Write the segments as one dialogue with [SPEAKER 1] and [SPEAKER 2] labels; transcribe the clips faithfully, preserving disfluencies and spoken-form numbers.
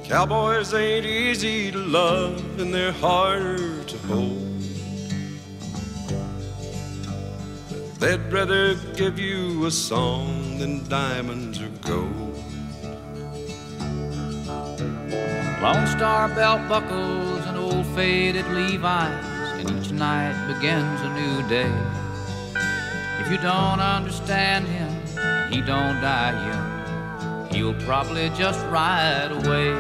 [SPEAKER 1] Cowboys ain't easy to love and they're harder to hold. They'd rather give you a song than diamonds or gold.
[SPEAKER 2] Lone Star belt buckles and old faded Levi's, and each night begins a new day. If you don't understand him, and he don't die young, he'll probably just ride away.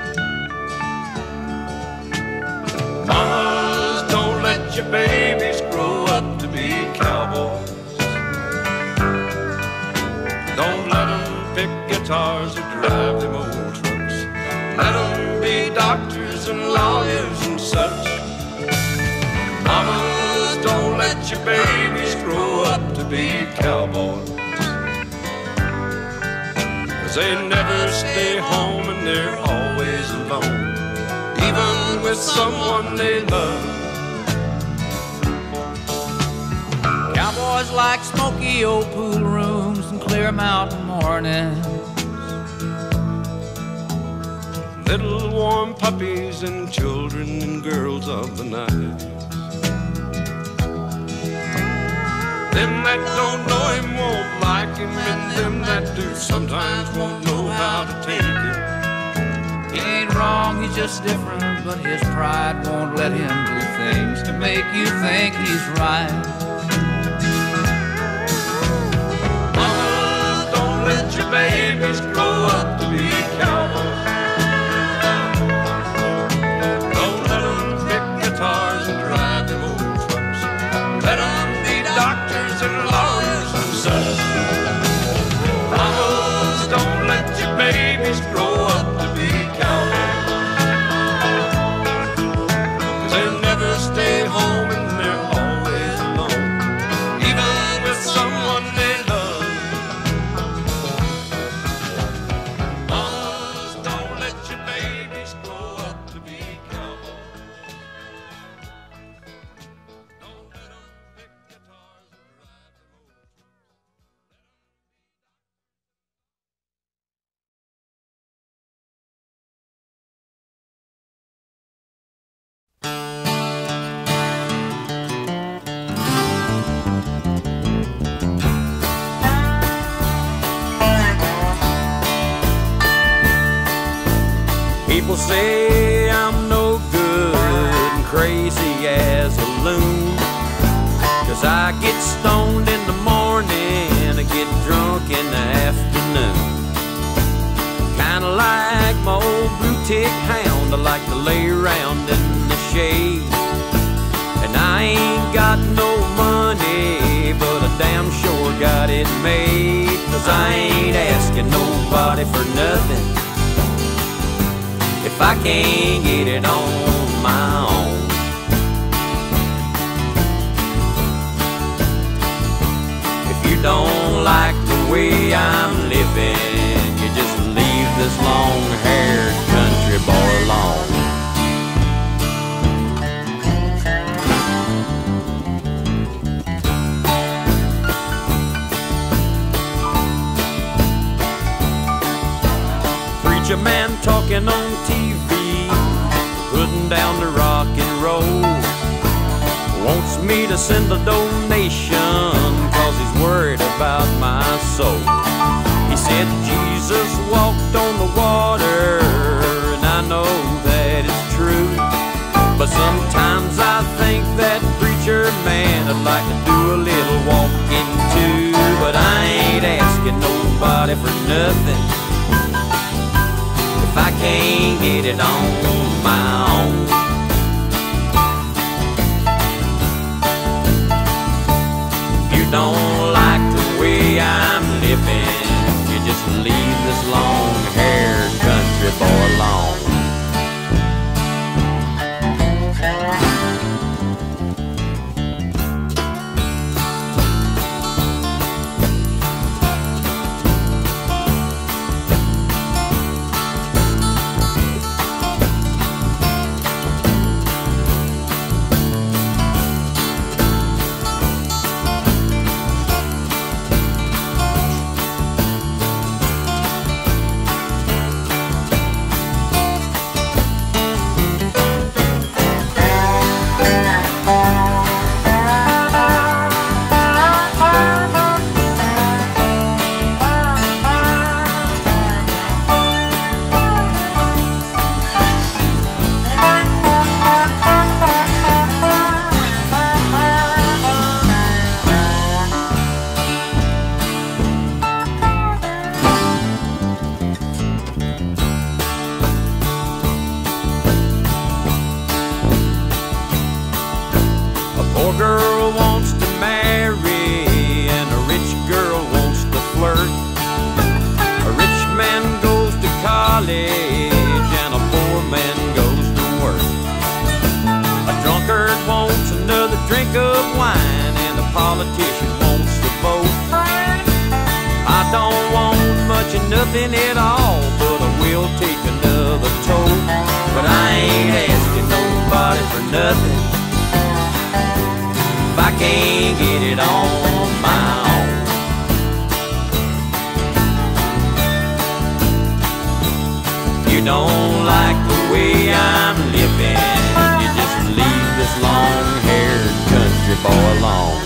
[SPEAKER 1] Mamas, don't let your babies grow up to be cowboys. Don't let them pick guitars or drive them old trucks. Let them be doctors and lawyers and such. Mamas, don't let your babies grow up to be cowboys. 'Cause they never stay home and they're always alone, even with someone they love.
[SPEAKER 2] Cowboys like smoky old pool rooms and clear mountain mornings,
[SPEAKER 1] Little warm puppies and children and girls of the night. Them that don't know him won't like him, and them that do sometimes won't know how to take it.
[SPEAKER 2] he ain't wrong, he's just different, but his pride won't let him do things to make you think he's right.
[SPEAKER 1] Mamas, don't let your babies grow up to be cowboys. Don't let them pick guitars and drive them old trucks. Let them be doctors and lawyers and such. Mamas, don't let your babies grow up to be cowboys. 'Cause they never stay home and they're always alone, even with someone they love. Mamas, don't let your babies grow up to be cowboys. Don't let them pick guitars and drive them old trucks. People say I'm no good and crazy as a loon, 'cause I get stoned in the morning and I get drunk in the afternoon. Kinda like my old blue tick hound, I like to lay around in the shade. And I ain't got no money, but I damn sure got it made. 'Cause I ain't asking nobody for nothing if I can't get it on my own. If you don't like the way I'm living, you just leave this long-haired country boy alone. Preacher man talking on T V, putting down the rock and roll, wants me to send a donation 'cause he's worried about my soul. He said Jesus walked on the water, and I know that it's true, but sometimes I think that preacher man would like to do a little walking too. But I ain't asking nobody for nothing if I can't get it on my own. If you don't like the way I'm living, you just leave this long-haired country boy alone. girl wants to marry and a rich girl wants to flirt. A rich man goes to college and a poor man goes to work. A drunkard wants another drink of wine and a politician wants to vote. I don't want much of nothing at all, but I will take another toke. But I ain't asking nobody for nothing if I can't get it on my own. You don't like the way I'm living, you just leave this long-haired country boy alone.